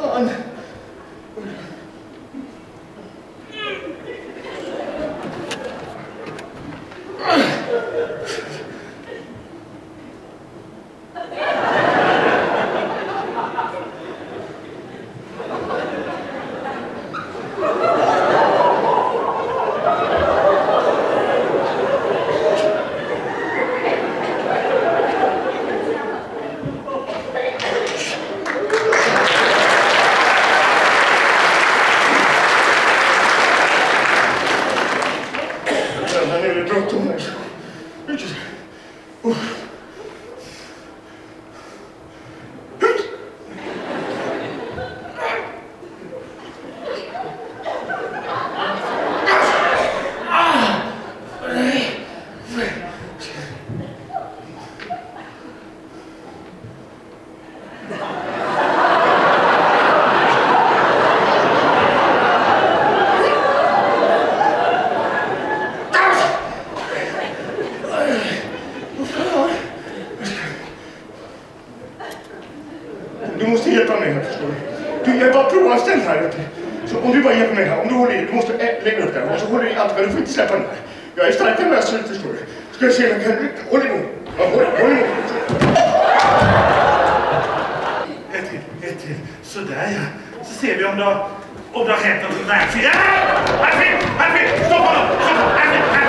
fan. Du måste hjälpa mig här, förstår du. Jag är bara provanställd här. Så om du bara hjälper mig här, om du håller i, du måste lägga upp den och så håller i allt, men du får inte släppa den här. Jag är starkare än vad jag ser ut, förstår du. Ska jag se den här? Håll emot. Ja, håll emot. Ett till. Sådär ja. Så ser vi om det har hänt något. Nej, här finns! Stopp honom!